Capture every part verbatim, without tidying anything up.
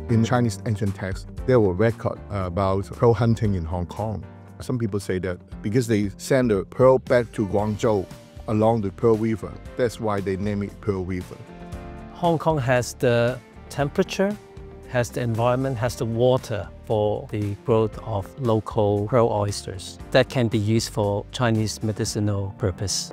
In Chinese ancient texts, there were records about pearl hunting in Hong Kong. Some people say that because they send the pearl back to Guangzhou along the Pearl River, that's why they name it Pearl River. Hong Kong has the temperature, has the environment, has the water for the growth of local pearl oysters that can be used for Chinese medicinal purpose.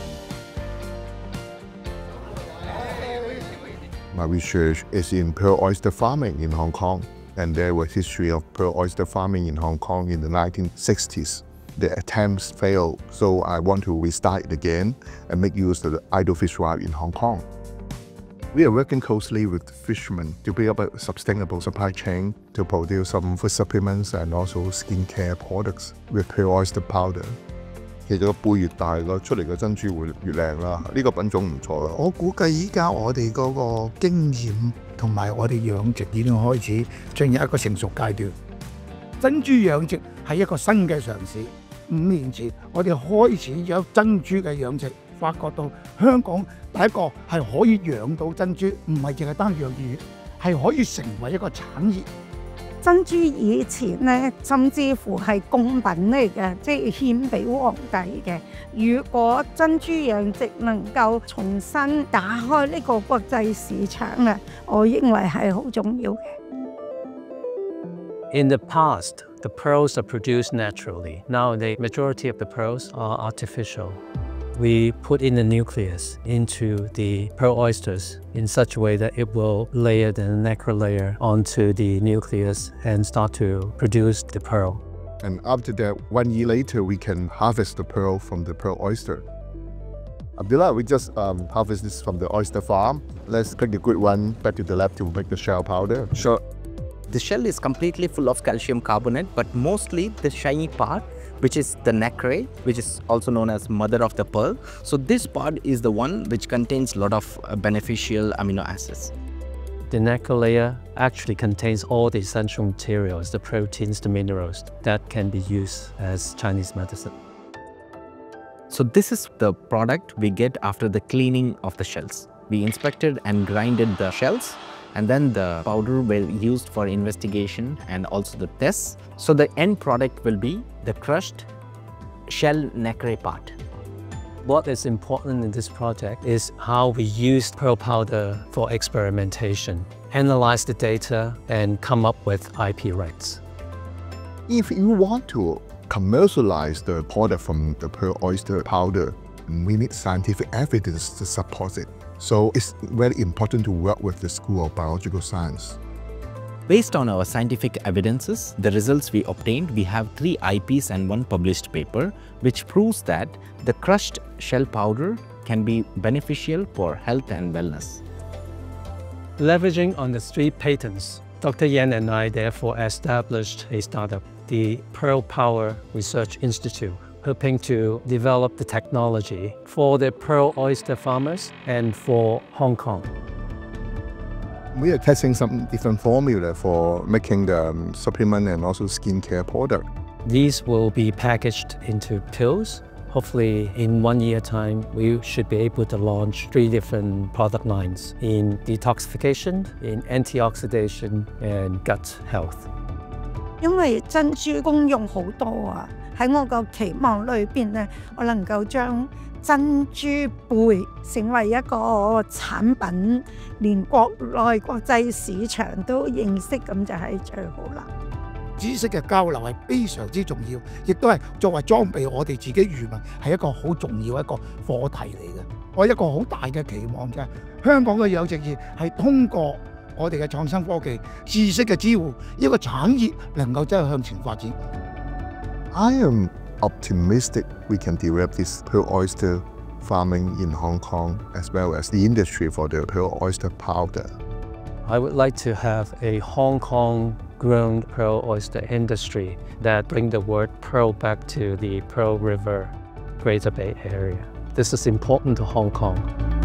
My research is in pearl oyster farming in Hong Kong, and there was history of pearl oyster farming in Hong Kong in the nineteen sixties. The attempts failed, so I want to restart it again and make use of the idle fish life in Hong Kong. We are working closely with fishermen to build up a sustainable supply chain to produce some food supplements and also skincare products with pearl oyster powder. 其實個貝越大，個出嚟嘅珍珠會越靚啦。呢個品種唔錯啦。 我估計依家我哋嗰個經驗同埋我哋養殖已經開始進入一個成熟階段。珍珠養殖係一個新嘅嘗試。五年前我哋開始有珍珠嘅養殖，發覺到香港第一個係可以養到珍珠，唔係淨係單養魚，係可以成為一個產業。 珍珠以前咧，甚至乎係貢品嚟嘅，即係獻俾皇帝嘅。如果珍珠養殖能夠重新打開呢個國際市場啊，我認為係好重要嘅。 In the past, the pearls are produced naturally. Now, the majority of the pearls are artificial. We put in the nucleus into the pearl oysters in such a way that it will layer the nacre layer onto the nucleus and start to produce the pearl. And after that, one year later, we can harvest the pearl from the pearl oyster. Abdullah, we just um, harvest this from the oyster farm. Let's take the good one back to the lab to make the shell powder. Sure. The shell is completely full of calcium carbonate, but mostly the shiny part, which is the nacre, which is also known as mother of the pearl. So this part is the one which contains a lot of uh, beneficial amino acids. The nacre layer actually contains all the essential materials, the proteins, the minerals that can be used as Chinese medicine. So this is the product we get after the cleaning of the shells. We inspected and grinded the shells, and then the powder will be used for investigation and also the tests. So the end product will be the crushed shell nacre part. What is important in this project is how we use pearl powder for experimentation, analyze the data, and come up with I P rights. If you want to commercialize the product from the pearl oyster powder, we need scientific evidence to support it. So it's very important to work with the School of Biological Science. Based on our scientific evidences, the results we obtained, we have three I Ps and one published paper, which proves that the crushed shell powder can be beneficial for health and wellness. Leveraging on the three patents, Doctor Yan and I therefore established a startup, the Pearl Power Research Institute, hoping to develop the technology for the pearl oyster farmers and for Hong Kong. We are testing some different formula for making the um, supplement and also skincare product. These will be packaged into pills. Hopefully in one year time, we should be able to launch three different product lines in detoxification, in antioxidation, and gut health. 因為珍珠功用好多啊，喺我個期望裏邊咧，我能夠將珍珠貝成為一個產品，連國內國際市場都認識，咁就係最好啦。 知識嘅交流係非常之重要，亦都係作為裝備我哋自己漁民係一個好重要一個課題嚟嘅。我一個好大嘅期望就係香港嘅養殖業係通過我哋嘅創新科技、知識嘅支援，呢個產業能夠真係向前發展。 I am optimistic we can develop this pearl oyster farming in Hong Kong as well as the industry for the pearl oyster powder. I would like to have a Hong Kong-grown pearl oyster industry that bring the word pearl back to the Pearl River, Greater Bay Area. This is important to Hong Kong.